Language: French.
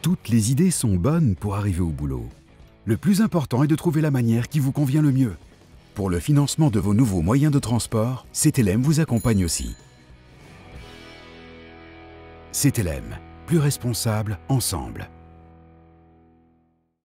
Toutes les idées sont bonnes pour arriver au boulot. Le plus important est de trouver la manière qui vous convient le mieux. Pour le financement de vos nouveaux moyens de transport, CTLM vous accompagne aussi. CTLM, plus responsable ensemble.